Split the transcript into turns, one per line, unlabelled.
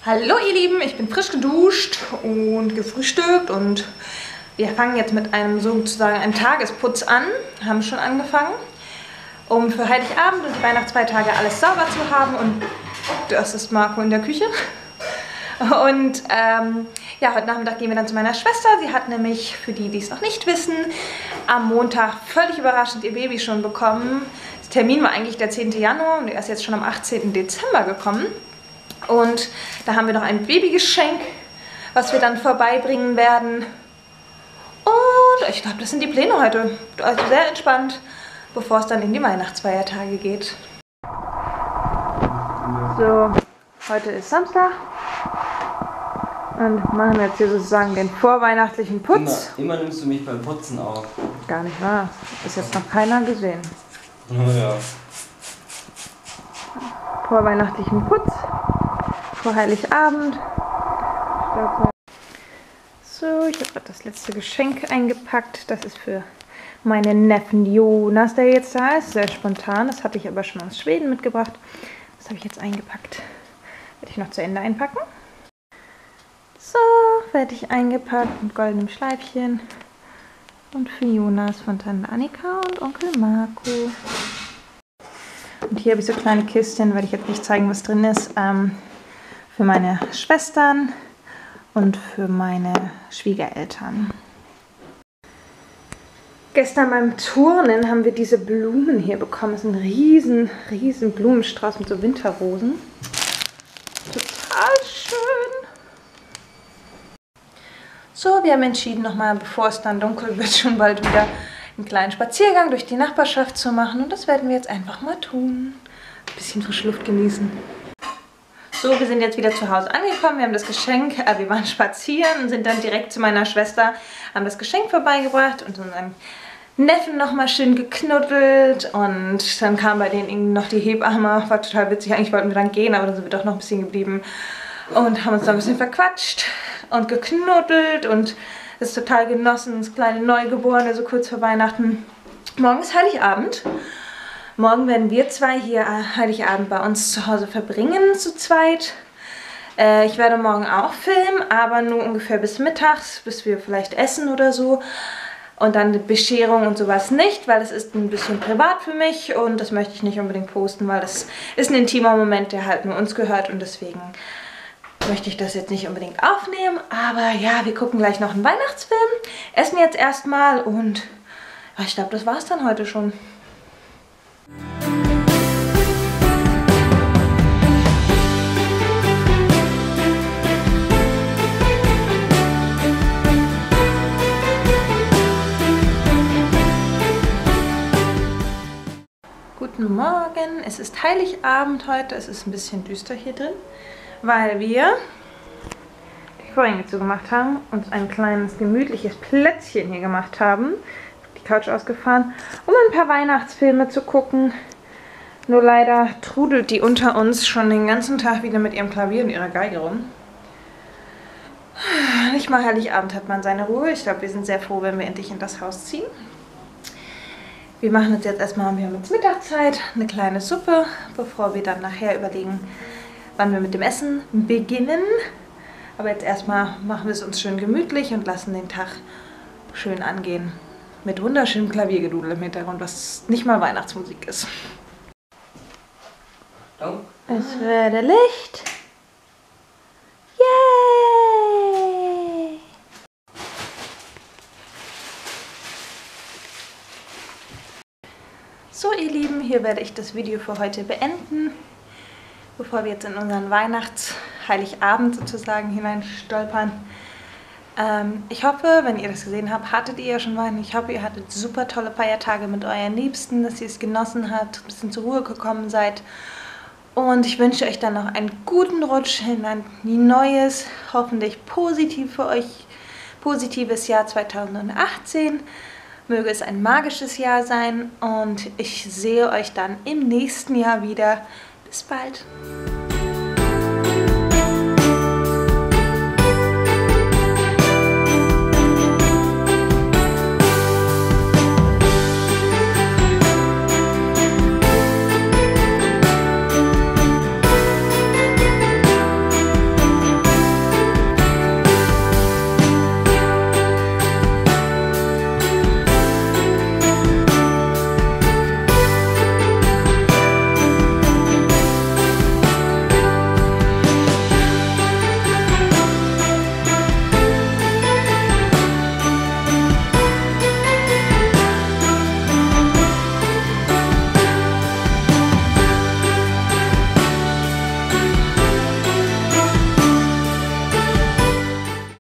Hallo ihr Lieben, ich bin frisch geduscht und gefrühstückt und wir fangen jetzt mit einem sozusagen einem Tagesputz an, haben schon angefangen, um für Heiligabend und die Weihnachtsfeiertage alles sauber zu haben. Und das ist Marco in der Küche. Und ja, heute Nachmittag gehen wir dann zu meiner Schwester. Sie hat nämlich, für die, die es noch nicht wissen, am Montag völlig überraschend ihr Baby schon bekommen. Der Termin war eigentlich der 10. Januar und er ist jetzt schon am 18. Dezember gekommen. Und da haben wir noch ein Babygeschenk, was wir dann vorbeibringen werden. Und ich glaube, das sind die Pläne heute. Also sehr entspannt, bevor es dann in die Weihnachtsfeiertage geht. So, heute ist Samstag. Und machen jetzt hier sozusagen den vorweihnachtlichen Putz.
Immer nimmst du mich beim Putzen auf.
Gar nicht wahr. Ist jetzt noch keiner gesehen.
Oh ja.
Vorweihnachtlichen Putz. Vor Heiligabend. So, ich habe das letzte Geschenk eingepackt. Das ist für meinen Neffen Jonas, der jetzt da ist. Sehr spontan. Das hatte ich aber schon aus Schweden mitgebracht. Das habe ich jetzt eingepackt. Werde ich noch zu Ende einpacken. So, fertig eingepackt mit goldenem Schleifchen. Und für Jonas von Tante Annika und Onkel Marco. Und hier habe ich so kleine Kistchen, werde ich jetzt nicht zeigen, was drin ist. Für meine Schwestern und für meine Schwiegereltern. Gestern beim Turnen haben wir diese Blumen hier bekommen. Das ist ein riesen Blumenstrauß mit so Winterrosen. Total schön. So, wir haben entschieden, nochmal, bevor es dann dunkel wird, schon bald wieder einen kleinen Spaziergang durch die Nachbarschaft zu machen. Und das werden wir jetzt einfach mal tun. Ein bisschen frische Luft genießen. So, wir sind jetzt wieder zu Hause angekommen. Wir haben das Geschenk, wir waren spazieren und sind dann direkt zu meiner Schwester, haben das Geschenk vorbeigebracht und unseren Neffen nochmal schön geknuddelt. Und dann kam bei denen irgendwie noch die Hebamme. War total witzig. Eigentlich wollten wir dann gehen, aber dann sind wir doch noch ein bisschen geblieben und haben uns da ein bisschen verquatscht und geknuddelt und das total genossen, das kleine Neugeborene, so kurz vor Weihnachten. Morgen ist Heiligabend. Morgen werden wir zwei hier Heiligabend bei uns zu Hause verbringen, zu zweit. Ich werde morgen auch filmen, aber nur ungefähr bis mittags, bis wir vielleicht essen oder so. Und dann die Bescherung und sowas nicht, weil das ist ein bisschen privat für mich und das möchte ich nicht unbedingt posten, weil das ist ein intimer Moment, der halt nur uns gehört und deswegen möchte ich das jetzt nicht unbedingt aufnehmen. Aber ja, wir gucken gleich noch einen Weihnachtsfilm, essen jetzt erstmal und ja, ich glaube, das war es dann heute schon. Guten Morgen, es ist Heiligabend heute, es ist ein bisschen düster hier drin, weil wir die Vorhänge zugemacht haben, uns ein kleines gemütliches Plätzchen hier gemacht haben, die Couch ausgefahren, um ein paar Weihnachtsfilme zu gucken. Nur leider trudelt die unter uns schon den ganzen Tag wieder mit ihrem Klavier und ihrer Geige rum. Nicht mal Heiligabend hat man seine Ruhe. Ich glaube, wir sind sehr froh, wenn wir endlich in das Haus ziehen. Wir machen jetzt erstmal, wir haben jetzt Mittagszeit, eine kleine Suppe, bevor wir dann nachher überlegen, wann wir mit dem Essen beginnen. Aber jetzt erstmal machen wir es uns schön gemütlich und lassen den Tag schön angehen. Mit wunderschönem Klaviergedudel im Hintergrund, was nicht mal Weihnachtsmusik ist. Es werde Licht. Yay! So ihr Lieben, hier werde ich das Video für heute beenden, bevor wir jetzt in unseren Weihnachts-Heiligabend sozusagen hineinstolpern. Ich hoffe, wenn ihr das gesehen habt, hattet ihr ja schon Weihnachten. Ich hoffe, ihr hattet super tolle Feiertage mit euren Liebsten, dass ihr es genossen habt, ein bisschen zur Ruhe gekommen seid. Und ich wünsche euch dann noch einen guten Rutsch in ein neues, hoffentlich positiv für euch, positives Jahr 2018. Möge es ein magisches Jahr sein und ich sehe euch dann im nächsten Jahr wieder. Bis bald!